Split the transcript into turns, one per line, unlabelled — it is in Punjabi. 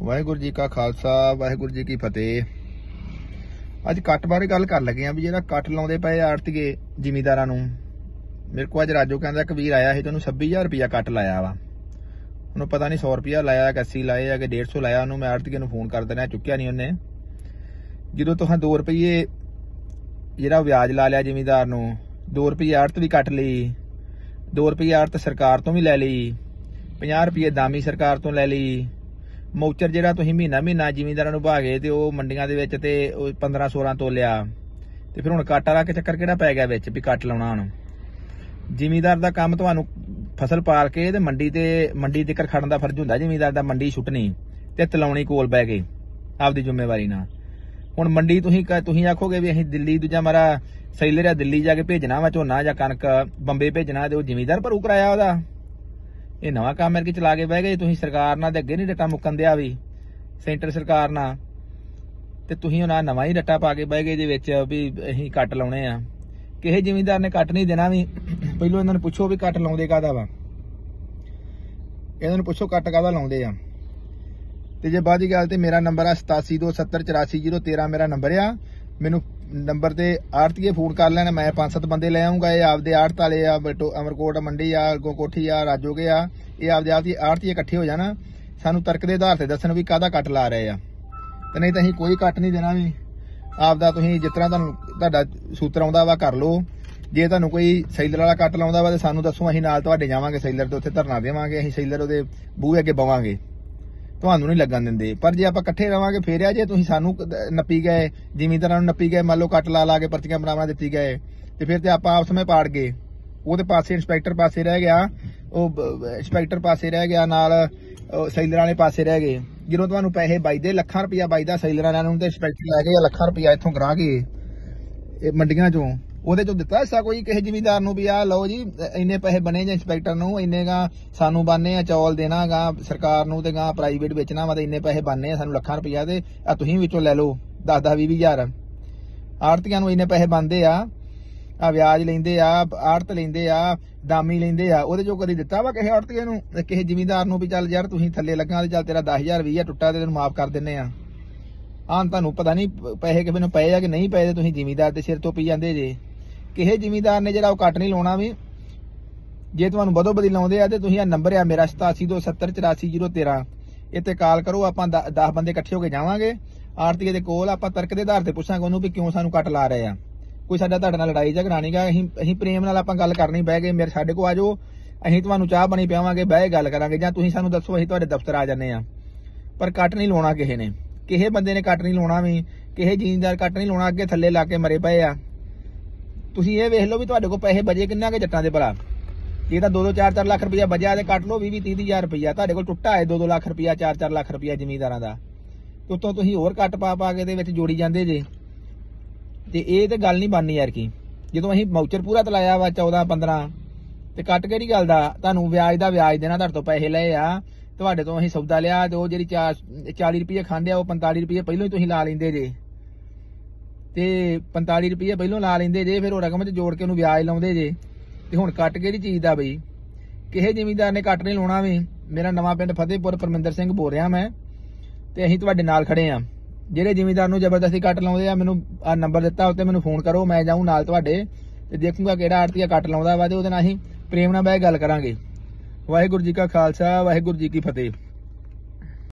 वाहिगुरू जी का खालसा वाहिगुरू जी की फतेह। अज कट बारे गल कर लगे भी जो कट लाते पे आड़तीए जिमीदारां नूं। मेरे को अज राजो कहता एक वीर आया है तो 26,000 रुपया कट लाया वा। उन्होंने पता नहीं 100 रुपया लाया कि 80 लाए या कि 150 लाया। उन्होंने मैं आड़तीए नूं फोन कर देना, चुक्या नहीं उन्हें। जो तुहां 2 रुपये जिहड़ा व्याज ला लिया जिमीदार नूं, 2 रुपये आड़त भी कट ली, 2 रुपये आड़त सरकार तो भी लै ली, 50 रुपये दामी सरकार तो लै ली। मौचर जिहड़ा तुसीं महीना महीना जिमीदारां नूं भा गए ते ओह मंडियां दे विच ते 15-16 तोलिया ते फिर हुण कट वाला चक्कर किहड़ा पै गया विच भी कट लाउणा। हुण जिमीदार दा काम तुहानूं फसल पाल के ते मंडी तिकर खड़न दा फर्ज हुंदा जिमीदार दा। मंडी छुट्टनी ते तलाउणी कोल बह के आपदी जिम्मेवारी नाल। हुण मंडी तुसीं आखोगे भी असीं दिल्ली दूजा मारा सैलर आ दिल्ली जाके भेजना वा झोना जां कणक बंबे भेजना ते ओह जिमीदार भरू कराया ओहदा। ये नवा काम मेरे चला के बह गए तुसीं। सरकार नाल अगे नहीं रट्टा मुक्कन दिया भी सेंटर सरकार नाल ते तुसीं हुण नवा ही रट्टा पा के बह गए जे विच भी असीं कट लाउणे आ। किसी जिमीदार ने कट नहीं देना भी। पहिलों इन्हां नूं पुछो भी कट लाउंदे काहदा वा, इन्हां नूं पुछो कट काहदा लाउंदे आ। ते जे बादी गल ते मेरा नंबर आ 8727844013 मेरा नंबर आ। मैनू नंबर ते आड़तीए फोन कर लेना, मैं 5-7 बंदे ले आऊंगा। ये आपदे आड़त वाले आ, अमरकोट मंडी आ, अगों कोठी आ, राजोगे आ, ये आपदे आड़तीए इकट्ठे हो जाना, सानू तर्क दे आधार ते दसन भी काहदा कट ला रहे आ। ते नहीं तो असीं कोई कट नहीं देना भी। आपदा तुसीं जिस तरह तुहाडा सूत्र आउंदा वा कर लो। जे तुहानूं कोई सैलर वाला कट लाउंदा वा ते सानू दसो, असीं नाल तुहाडे जावांगे सैलर ते उत्थे धरना देवांगे। असीं सैलर ओहदे बूहे अगे बवांगे, तुहानूं नहीं लगन दिंदे। पर जे आपां इकट्ठे रवांगे फेर आ। जे तुसीं सानू नप्पी गए, जिमीदारां नूं नप्पी गए, मान लो कट ला के पर्चियां बना दित्ती गए ते फिर ते आपां आपस में पाड़ गए। ਉਹਦੇ ਪਾਸੇ ਇੰਸਪੈਕਟਰ ਪਾਸੇ ਰਹਿ ਗਿਆ, ਉਹ ਇੰਸਪੈਕਟਰ ਪਾਸੇ ਰਹਿ ਗਿਆ, ਨਾਲ ਸੈਲਰਾਂ ਵਾਲੇ ਪਾਸੇ ਰਹਿ ਗਏ। ਜਦੋਂ ਤੁਹਾਨੂੰ ਪੈਸੇ ਵੱਜਦੇ ਲੱਖਾਂ ਰੁਪਇਆ ਵੱਜਦਾ ਸੈਲਰਾਂ ਵਾਲਿਆਂ ਨੂੰ ਤੇ ਇੰਸਪੈਕਟਰ ਲੈ ਕੇ ਲੱਖਾਂ ਰੁਪਇਆ ਇੱਥੋਂ ਗਰਾ ਕੇ ਇਹ ਮੰਡੀਆਂ ਚੋਂ ਉਹਦੇ ਚੋਂ ਦਿੱਤਾ ਹਿੱਸਾ ਕੋਈ ਕਿਸੇ ਜ਼ਿਮੀਂਦਾਰ ਨੂੰ ਵੀ ਆ ਲਓ ਜੀ ਇੰਨੇ ਪੈਸੇ ਬਣੇ ਜਾਂ ਇੰਸਪੈਕਟਰ ਨੂੰ ਇੰਨੇ ਗਾ ਸਾਨੂੰ ਬਣਨੇ ਆ, ਚੌਲ ਦੇਣਾ ਗਾ ਸਰਕਾਰ ਨੂੰ ਤੇ ਗਾ ਪ੍ਰਾਈਵੇਟ ਵੇਚਣਾ ਵਾ ਤੇ ਇੰਨੇ ਪੈਸੇ ਬਣਨੇ ਆ ਸਾਨੂੰ ਲੱਖਾਂ ਰੁਪਇਆ ਤੇ ਆ ਤੁਸੀਂ ਵਿੱਚੋਂ ਲੈ ਲਓ 10-20 ਹਜ਼ਾਰ। ਆੜਤੀਆਂ ਨੂੰ ਇੰਨੇ ਪੈਸੇ ਬਣਦੇ ਆ, ਆ ਵਿਆਜ ਲੈਂਦੇ ਆ, ਆੜਤ ਲੈਂਦੇ ਆ, ਦਾਮੀ ਲੈਂਦੇ ਆ, ਉਹਦੇ ਚੋਂ ਕਦੀ ਦਿੱਤਾ ਵਾ ਕਿਸੇ ਆੜਤੀਏ ਨੂੰ ਕਿਸੇ ਜ਼ਿਮੀਂਦਾਰ ਨੂੰ ਵੀ ਚੱਲ ਯਾਰ ਤੁਸੀਂ ਥੱਲੇ ਲੱਗਾ ਤੇ ਚੱਲ ਤੇਰਾ 10,000-20,000 ਟੁੱਟਾ ਤੇ ਤੈਨੂੰ ਮਾਫ ਕਰ ਦਿੰਨੇ ਆ। ਆਹ ਤੁਹਾਨੂੰ ਪਤਾ ਨਹੀਂ ਪੈਸੇ ਕਿਸੇ ਨੂੰ ਪਏ ਆ ਕਿ ਨਹੀਂ ਪਏ ਤੇ ਤੁਸੀਂ ਜ਼ਿਮੀਂਦਾਰ ਦੇ ਸਿਰ ਤੋਂ ਪੀ ਜਾਂਦੇ ਜੇ। ਕਿਸੇ ਜ਼ਿਮੀਂਦਾਰ ਨੇ ਜਿਹੜਾ ਉਹ ਕੱਟ ਨਹੀਂ ਲਾਉਣਾ ਵੀ। ਜੇ ਤੁਹਾਨੂੰ ਬਦੋ ਬਦੀ ਲਾਉਂਦੇ ਆ ਤੇ ਤੁਸੀਂ ਆ ਨੰਬਰ ਆ ਮੇਰਾ 8727844013 ਇੱਥੇ ਕਾਲ ਕਰੋ। ਆਪਾਂ 10 ਬੰਦੇ ਇਕੱਠੇ ਹੋ ਕੇ ਜਾਵਾਂਗੇ ਆੜਤੀਏ ਦੇ ਕੋਲ। ਆਪਾਂ ਤਰਕ ਦੇ ਆਧਾਰ ਤੇ ਪੁੱਛਾਂਗੇ ਉਹਨੂੰ ਵੀ ਕਿਉਂ ਸਾਨੂੰ ਕੱਟ ਲਾ ਰਹੇ ਆ। ਕੋਈ ਸਾਡਾ ਤੁਹਾਡੇ ਨਾਲ ਲੜਾਈ ਝਗੜਾ ਨਹੀਂ ਗਾ। ਅਸੀਂ ਪ੍ਰੇਮ ਨਾਲ ਆਪਾਂ ਗੱਲ ਕਰਨੀ ਬਹਿ ਗਏ, ਮੇਰੇ ਸਾਡੇ ਕੋਲ ਆ ਜਾਓ, ਅਸੀਂ ਤੁਹਾਨੂੰ ਚਾਹ ਪਾਣੀ ਪਿਆਵਾਂਗੇ, ਬਹਿ ਗੱਲ ਕਰਾਂਗੇ, ਜਾਂ ਤੁਸੀਂ ਸਾਨੂੰ ਦੱਸੋ ਅਸੀਂ ਤੁਹਾਡੇ ਦਫ਼ਤਰ ਆ ਜਾਂਦੇ ਆ। ਪਰ ਕੱਟ ਨਹੀਂ ਲਾਉਣਾ ਕਿਸੇ ਨੇ, ਕਿਸੇ ਬੰਦੇ ਨੇ ਕੱਟ ਨਹੀਂ ਲਾਉਣਾ ਵੀ, ਕਿਸੇ ਜ਼ਿਮੀਂਦਾਰ ਕੱਟ ਨਹੀਂ ਲਾਉਣਾ। ਅੱਗੇ ਥੱਲੇ ਲਾ ਕੇ ਮਰੇ ਪਏ ਆ। ਤੁਸੀਂ ਇਹ ਵੇਖ ਲਓ ਵੀ ਤੁਹਾਡੇ ਕੋਲ ਪੈਸੇ ਬਜੇ ਕਿੰਨਾ ਕੇ ਜੱਟਾਂ ਦੇ ਭਲਾ। ਜੇ ਤਾਂ 2-2 4-4 ਲੱਖ ਰੁਪਇਆ ਬਜਿਆ ਤੇ ਕੱਟ ਲਓ 20-30 ਹਜ਼ਾਰ ਰੁਪਇਆ। ਤੁਹਾਡੇ ਕੋਲ ਟੁੱਟਾ ਹੈ 2-2 ਲੱਖ ਰੁਪਇਆ, 4-4 ਲੱਖ ਰੁਪਇਆ ਜ਼ਿਮੀਂਦਾਰਾਂ ਦਾ। ਉੱਤੋਂ ਤੁਸੀਂ ਹੋਰ ਕੱਟ ਪਾ ਕੇ ਦੇ ਵਿੱਚ ਜੋੜੀ ਜਾਂਦੇ ਜੇ। ਤੇ ਇਹ ਤੇ ਗੱਲ ਨਹੀਂ ਬਣਨੀ ਯਾਰ। ਕੀ ਜਦੋਂ ਅਸੀਂ ਮਾਊਚਰ ਪੂਰਾ ਤਲਾਇਆ ਵਾ 14-15 ਤੇ ਕੱਟ ਕਿਹੜੀ ਗੱਲ ਦਾ। ਤੁਹਾਨੂੰ ਵਿਆਜ ਦਾ ਵਿਆਜ ਦੇਣਾ, ਤੁਹਾਡੇ ਤੋਂ ਪੈਸੇ ਲਏ ਆ, ਤੁਹਾਡੇ ਤੋਂ ਅਸੀਂ ਸੌਦਾ ਲਿਆ ਤੇ ਉਹ ਜਿਹੜੀ 40 ਰੁਪਏ ਖਾਂਦੇ ਆ ਉਹ 45 ਰੁਪਏ ਪਹਿਲਾਂ ਹੀ ਤੁਸੀਂ ਲਾ ਲੈਂਦੇ ਜੇ ਤੇ 45 ਰੁਪਏ ਪਹਿਲਾਂ ਲਾ ਲੈਂਦੇ ਜੇ। ਫਿਰ ਉਹ ਰਕਮ 'ਚ ਜੋੜ ਕੇ ਉਹਨੂੰ ਵਿਆਜ ਲਾਉਂਦੇ ਜੇ। ਤੇ ਹੁਣ ਕੱਟ ਕਿਹੜੀ ਚੀਜ਼ ਦਾ ਬਈ। ਕਿਸੇ ਜ਼ਿਮੀਂਦਾਰ ਨੇ ਕੱਟ ਨਹੀਂ ਲਾਉਣਾ ਵੀ। ਮੇਰਾ ਨਵਾਂ ਪਿੰਡ ਫਤਿਹਪੁਰ ਪਰਮਿੰਦਰ ਸਿੰਘ ਬੋਲ ਰਿਹਾ ਮੈਂ ਤੇ ਅਸੀਂ ਤੁਹਾਡੇ ਨਾਲ ਖੜੇ ਆ। ਜਿਹੜੇ ਜ਼ਿਮੀਂਦਾਰ ਨੂੰ ਜ਼ਬਰਦਸਤੀ ਕੱਟ ਲਾਉਂਦੇ ਆ ਮੈਨੂੰ ਆ ਨੰਬਰ ਦਿੱਤਾ ਉੱਤੇ ਮੈਨੂੰ ਫੋਨ ਕਰੋ, ਮੈਂ ਜਾਊਂ ਨਾਲ ਤੁਹਾਡੇ ਤੇ ਦੇਖੂੰਗਾ ਕਿਹੜਾ ਆੜਤੀਆ ਕੱਟ ਲਾਉਂਦਾ ਵਾ ਤੇ ਉਹਦੇ ਨਾਲ ਅਸੀਂ ਪ੍ਰੇਮ ਨਾਲ ਬਹਿ ਗੱਲ ਕਰਾਂਗੇ। ਵਾਹਿਗੁਰੂ ਜੀ ਕਾ ਖਾਲਸਾ ਵਾਹਿਗੁਰੂ ਜੀ ਕੀ ਫਤਿਹ।